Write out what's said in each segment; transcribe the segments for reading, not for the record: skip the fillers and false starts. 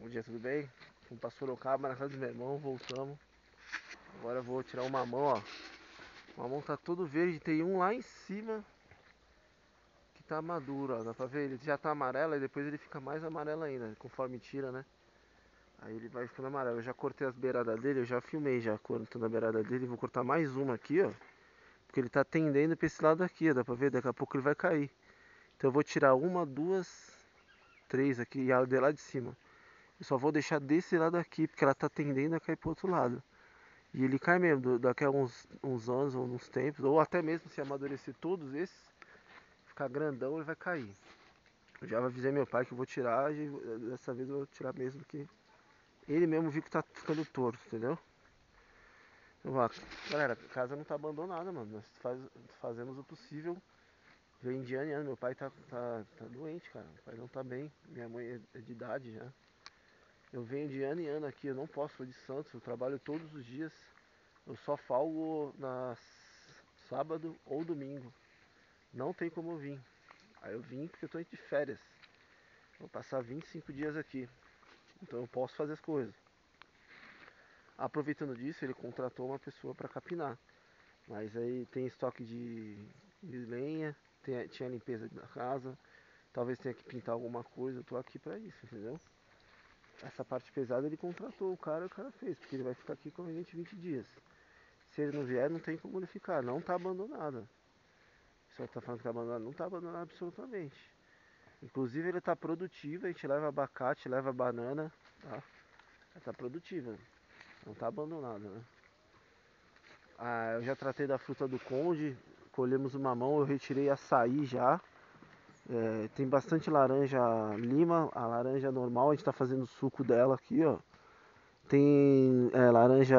Bom dia, tudo bem? Fomos pra Sorocaba, na casa do meu irmão, voltamos. Agora eu vou tirar o mamão, ó. O mamão tá todo verde, tem um lá em cima que tá maduro, ó. Dá pra ver? Ele já tá amarelo e depois ele fica mais amarelo ainda, conforme tira, né? Aí ele vai ficando amarelo. Eu já cortei as beiradas dele, eu já filmei já cortando a beirada dele. Vou cortar mais uma aqui, ó. Porque ele tá tendendo pra esse lado aqui, ó. Dá pra ver? Daqui a pouco ele vai cair. Então eu vou tirar uma, duas, três aqui e a de lá de cima. Eu só vou deixar desse lado aqui, porque ela tá tendendo a cair pro outro lado. E ele cai mesmo, daqui a uns anos ou uns tempos, ou até mesmo se amadurecer todos esses, ficar grandão, ele vai cair. Eu já avisei meu pai que eu vou tirar, e dessa vez eu vou tirar mesmo, que ele mesmo viu que tá ficando torto, entendeu? Então, ó, galera, a casa não tá abandonada, mano. Nós fazemos o possível. Vem de ano em ano, meu pai tá doente, cara. Meu pai não tá bem, minha mãe é de idade já. Eu venho de ano em ano aqui, eu não posso, sou de Santos, eu trabalho todos os dias. Eu só folgo na sábado ou domingo. Não tem como eu vir. Aí eu vim porque eu tô de férias. Vou passar 25 dias aqui. Então eu posso fazer as coisas. Aproveitando disso, ele contratou uma pessoa para capinar. Mas aí tem estoque de lenha, tinha limpeza da casa, talvez tenha que pintar alguma coisa. Eu tô aqui para isso, entendeu? Essa parte pesada ele contratou o cara fez, porque ele vai ficar aqui com a gente 20 dias. Se ele não vier, não tem como ele ficar. Não tá abandonado. O pessoal tá falando que tá abandonado. Não tá abandonado absolutamente. Inclusive ele tá produtivo. A gente leva abacate, leva banana. Tá? Ela tá produtiva. Não tá abandonada, né? Ah, eu já tratei da fruta do conde. Colhemos o mamão. Eu retirei açaí já. Tem bastante laranja lima. A laranja normal. A gente tá fazendo suco dela aqui, ó. Tem laranja.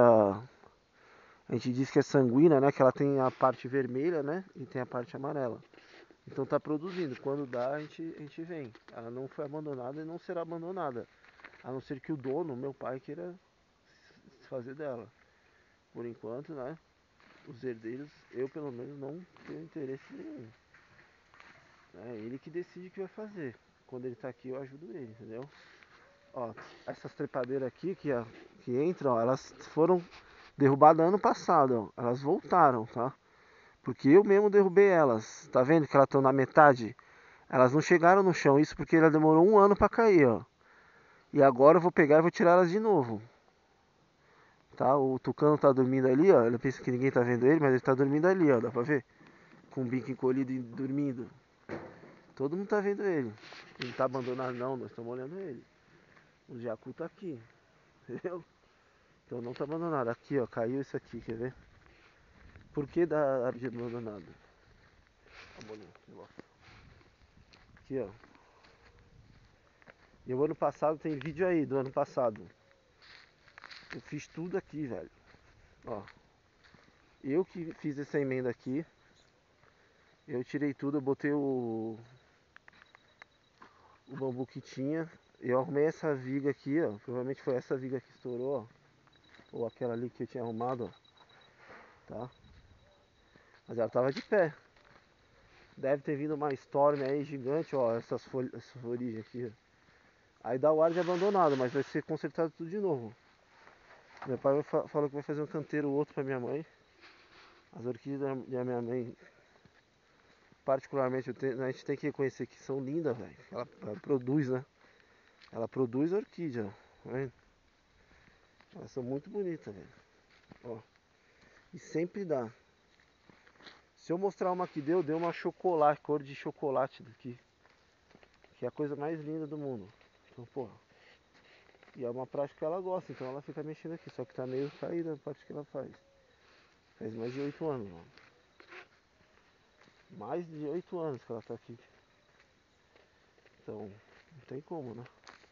A gente diz que é sanguínea, né? Que ela tem a parte vermelha, né? E tem a parte amarela. Então tá produzindo. Quando dá, a gente vem. Ela não foi abandonada e não será abandonada. A não ser que o dono, meu pai, queira se fazer dela. Por enquanto, né? Os herdeiros, eu pelo menos não tenho interesse nenhum. É ele que decide o que vai fazer. Quando ele tá aqui, eu ajudo ele, entendeu? Ó, essas trepadeiras aqui que entram, ó, elas foram derrubadas ano passado, ó. Elas voltaram, tá? Porque eu mesmo derrubei elas. Tá vendo que elas estão na metade? Elas não chegaram no chão, isso porque ela demorou um ano pra cair, ó. E agora eu vou pegar e vou tirar elas de novo. Tá? O tucano tá dormindo ali, ó. Ele pensa que ninguém tá vendo ele, mas ele tá dormindo ali, ó. Dá pra ver? Com o bico encolhido e dormindo. Todo mundo tá vendo ele. Ele não tá abandonado não, nós estamos olhando ele. O jacu tá aqui, entendeu? Então não tá abandonado. Aqui, ó, caiu isso aqui, quer ver? Por que da árvore abandonada? Aqui, ó. E o ano passado, tem vídeo aí do ano passado. Eu fiz tudo aqui, velho. Ó. Eu que fiz essa emenda aqui. Eu tirei tudo, eu botei o bambu que tinha. Eu arrumei essa viga aqui, ó. Provavelmente foi essa viga que estourou, ó. Ou aquela ali que eu tinha arrumado, ó. Tá? Mas ela tava de pé. Deve ter vindo uma storm aí gigante, ó. Essas folhas aqui, ó. Aí dá o ar de abandonado, mas vai ser consertado tudo de novo. Meu pai falou que vai fazer um canteiro outro pra minha mãe. As orquídeas da minha mãe, particularmente, a gente tem que reconhecer que são lindas, velho. Ela produz, né? Ela produz orquídea, ó. Tá vendo? Elas são muito bonitas, velho. Ó. E sempre dá. Se eu mostrar uma que deu uma chocolate, cor de chocolate daqui. Que é a coisa mais linda do mundo. Então, porra. E é uma prática que ela gosta, então ela fica mexendo aqui. Só que tá meio caída a parte que ela faz. Faz mais de 8 anos, mano. Mais de 8 anos que ela tá aqui. Então, não tem como, né?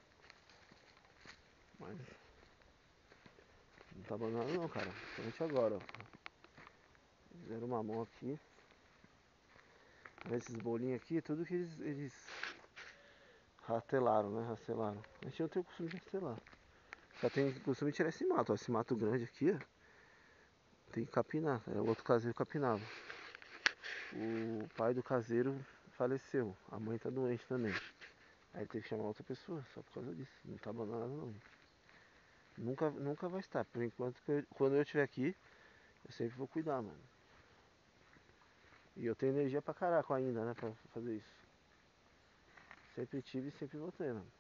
Mas não tá abandonado não, cara. Principalmente agora, ó. Fizeram uma mão aqui. Esses bolinhos aqui, tudo que eles rastelaram, né? Rastelaram. A gente não tem o costume de rastelar. Só tem o costume de tirar esse mato, ó. Esse mato grande aqui, ó. Tem que capinar. É o outro caseiro capinava. O pai do caseiro faleceu. A mãe tá doente também. Aí teve que chamar outra pessoa, só por causa disso. Não tá abandonado não. Nunca vai estar. Por enquanto, quando eu estiver aqui, eu sempre vou cuidar, mano. E eu tenho energia pra caraca ainda, né, pra fazer isso. Sempre tive e sempre vou ter, mano.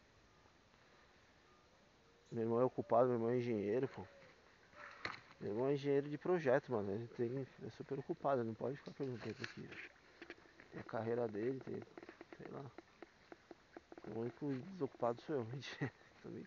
Meu irmão é ocupado, meu irmão é engenheiro, pô. Meu irmão é engenheiro de projeto, mano. É super ocupado, ele não pode ficar perguntando isso aqui. Tem a carreira dele, sei lá. O único desocupado sou eu, mentira. Tô